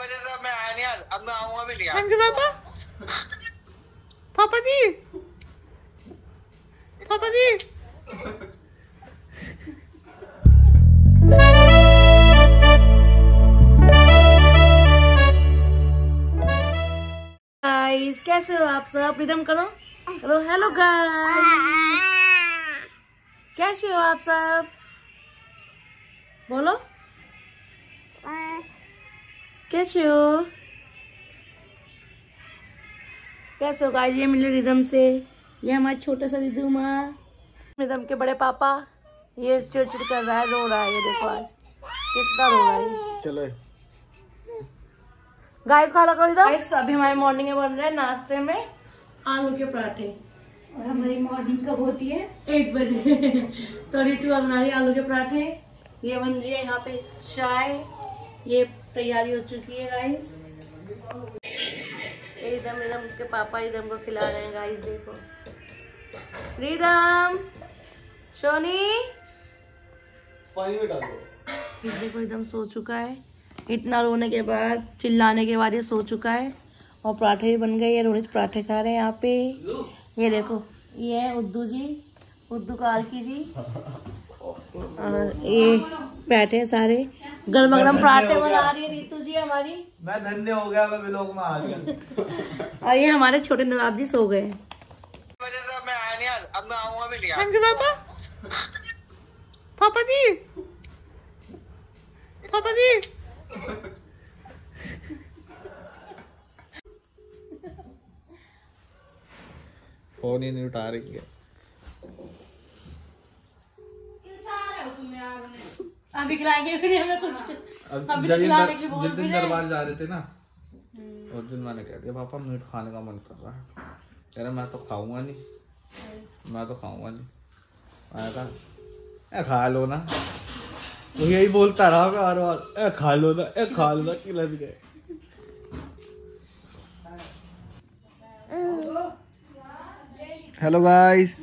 वजह से मैं आया नहीं, अब मैं आऊंगा भी नहीं। हाँ जी पापा, पापा जी, पापा जी। गाइस कैसे हो आप सब? रिदम करो, करो हेलो गाइस, कैसे हो आप सब? बोलो कैसे हो? कैसे हो गाइस? ये मिले रिदम से, ये हमारा छोटा सा रिदू माँ, रिदम के बड़े पापा। ये चिड़चिड़ कर रहा है, रो रहा है, ये देखो आज कितना रो रहा है। चलो गाइस खा लो इधर। गाइस अभी हमारे मॉर्निंग में बन रहे हैं नाश्ते में आलू के पराठे, और हमारी मॉर्निंग कब होती है? 1 बजे। तो रितु अब बना रही है आलू के पराठे, ये बन रही है यहाँ पे चाय, ये तैयारी हो चुकी है गाइस। रिदम रिदम के पापा रिदम को खिला रहे हैं गाइस, देखो रिदम, सोनी पानी में डाल दो। देखो एकदम सो चुका है, इतना रोने के बाद, चिल्लाने के बाद ये सो चुका है। और पराठे भी बन गए, ये रोनित पराठे खा रहे हैं यहाँ पे। ये देखो ये है उद्दू जी, उद्दू कार्की जी, और ये बैठे हैं सारे, गर्मा गर्म पराठे बना रही है रीतू जी हमारी। मैं धन्य हो गया, मैं व्लॉग में आ गया। और ये हमारे छोटे नवाब जी सो गए। वजह से मैं आया नहीं, अब मैं आऊंगा भी नहीं। हाँ जी पापा, पापा जी, पापा जी। फोन ही नहीं उठा रही है। अभी खिलाएंगे फिर हमें कुछ, अभी जिस खिलाने की बोल भी दिन रहे। दरबार जा रहे थे ना, उस दिन मैंने कह दिया पापा मीट खाने का मन कर रहा है। कह रहे मैं तो खाऊंगा नहीं, मैं तो खाऊंगा नहीं। मैंने कहा खा लो ना, तो यही बोलता रहा बार बार, खा लो ना, खा लो ना, खिलत गए। हेलो गाइस,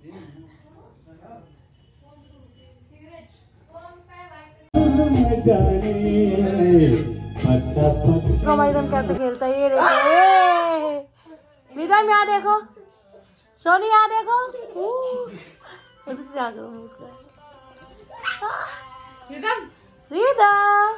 रिदम कैसे खेलता है, ये देखो रिदम, यहाँ देखो, सोनी यहाँ देखो, रिदम रिदम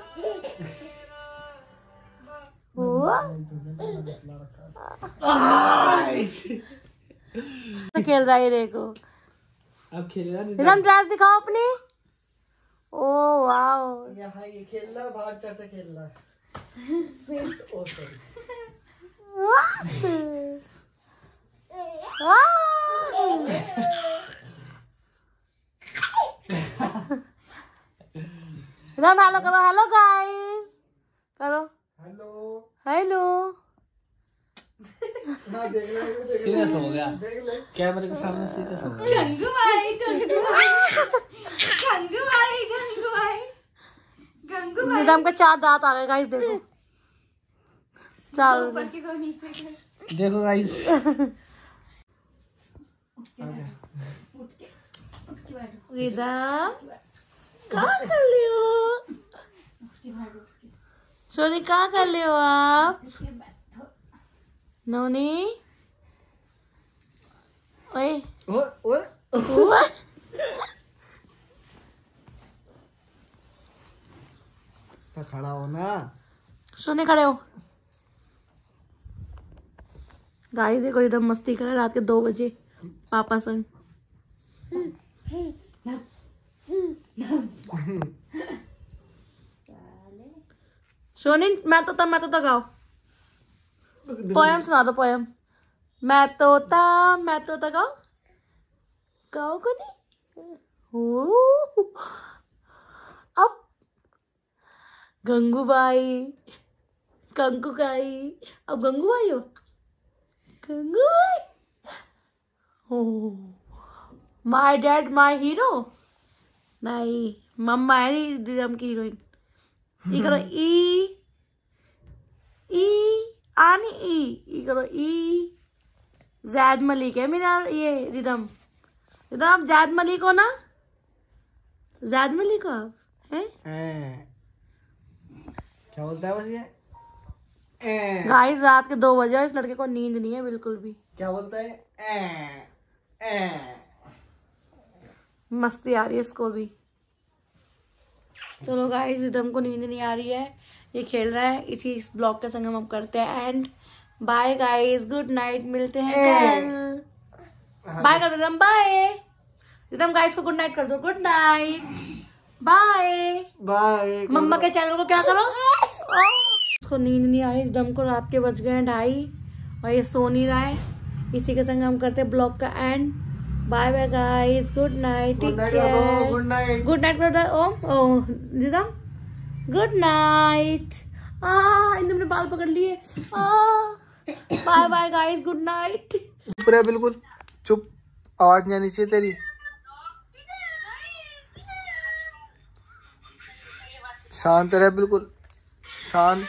खेल रहा है, ये देखो। अब खेलेगा रिदम ड्रेस दिखाओ अपनी। ओ वाओ, यहाँ ये खेल रहा, बाहर चाचा खेल रहा है। रिदम हेलो करो, हेलो गाइस करो, हेलो हेलो। सीरियस हो गया, कैमरे के सामने सीरियस हो गया। गंगू भाई, गंगू भाई, गंगू भाई, गंगू भाई, गंगू भाई। रिदम के 4 दांत आ गए गाइस, देखो 4 ऊपर के को नीचे के। देखो गाइस, रिदम क्या कर रहे हो? सोनी क्या कर रहे हो आप? नोनी ओए ओए तो खड़ा हो ना, सोने खड़े हो। गाइस देखो एकदम मस्ती कर रहा है रात के 2 बजे पापा संग। सोनी मैं तो गाओ, पोयम सुना दो, पोयम। मैं तोता गाओ, गाओ को नहीं। ओ अब गंगूबाई, कंकुकाई, अब गंगूबाई हो, Gangubai. Oh my dad my hero, नहीं मम्मा है रिदम की हीरोइन। ये करो ई आनी ई करो ई। जैद मलिक है मेरा ये रिदम, रिदम आप जैद मलिक हो ना? जैद मलिक हो आप हैं? क्या बोलता है बस ये? गाइस रात के 2 बजे और इस लड़के को नींद नहीं है बिल्कुल भी। क्या बोलता है? मस्ती आ रही है इसको भी। चलो गाइस रिदम को नींद नहीं आ रही है, ये खेल रहा है। इस ब्लॉग का संग हम करते हैं and bye guys, good night, मिलते हैं कल। बाय कर दो रिदम, बाय रिदम। गाइस को गुड नाइट कर दो, good night, bye bye. Mama के चैनल को क्या करो। उसको नींद नहीं आ रही, रिदम को रात के बज गए हैं 2:30 और ये सो नहीं रहा है। इसी के संग हम करते हैं ब्लॉग का end. Bye bye guys, good night, take care, good night, good night brother. Om Rhythm good night. इंदम ने बाल पकड़ लिए। Bye bye guys, good night. चुप रहे, बिल्कुल चुप, आवाज नहीं आनी चाहिए तेरी। शांत रहे, बिल्कुल शांत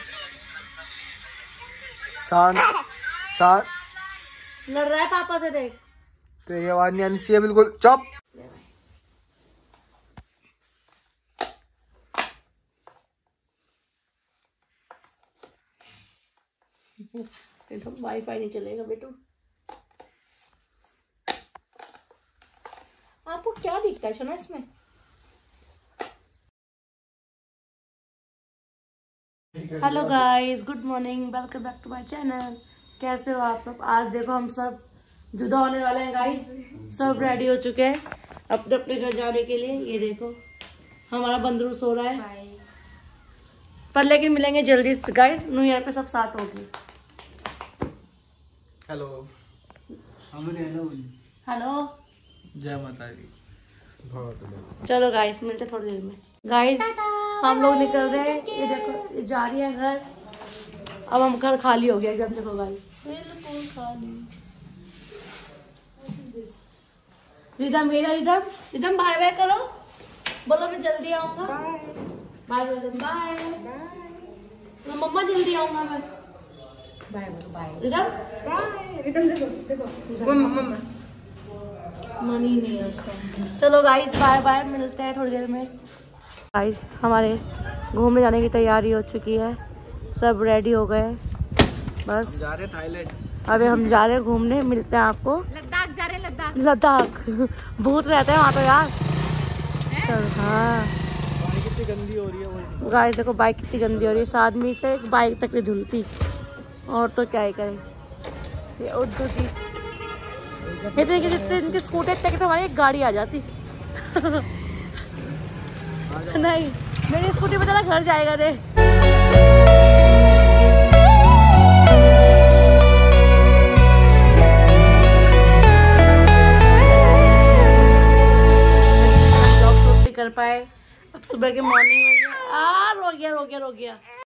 शांत शांत। लड़ रहा है पापा से, देख। तेरी आवाज नहीं आनी चाहिए, बिल्कुल चुप। वाईफाई नहीं चलेगा बेटू। आपको क्या दिखता है सोना इसमें? Hello guys, good morning, welcome back to my channel. कैसे हो आप सब? आज देखो हम सब जुदा होने वाले हैं गाइस। सब रेडी हो चुके हैं अपने अपने घर जाने के लिए। ये देखो हमारा बंदरू सो रहा है, पर लेकिन मिलेंगे जल्दी गाइस। न्यू ईयर पे सब साथ होंगे। हेलो, हेलो, जय माता दी। चलो गाइस मिलते थोड़ी देर में। गाइस हम लोग निकल रहे हैं, ये देखो ये जा रही है घर। अब हम घर खाली हो गया एकदम, देखो गाइस बिल्कुल खाली। रिदम मेरा, रिदम रिदम बाय बाय करो, बोलो मैं जल्दी आऊंगा। Bye Rhythm, bye bye. Mama जल्दी आऊंगा मैं। Bye bye Rhythm, bye Rhythm. देखो देखो मम्मा मनी नहीं है उसका। चलो गाइस बाय बाय, मिलते हैं थोड़ी देर में। गाइस हमारे घूमने जाने की तैयारी हो चुकी है, सब रेडी हो गए, बस जा रहे थाईलैंड। अभी हम जा रहे हैं घूमने। मिलते हैं आपको। लद्दाख जा रहे हैं, लद्दाख भूत रहते हैं वहाँ तो यार। चल हाँ कितनी गंदी हो रही है वो। गाइस देखो बाइक कितनी गंदी हो रही है, इस आदमी से एक बाइक तक नहीं धुलती, और तो क्या ही करें। ये उद्दू जी इतने की, जितने इनकी स्कूटर इतने की तो हमारी एक गाड़ी आ जाती। नहीं मेरी स्कूटी पे चला घर जाएगा रे। जॉब कर पाए, अब सुबह के मॉर्निंग में रो गया।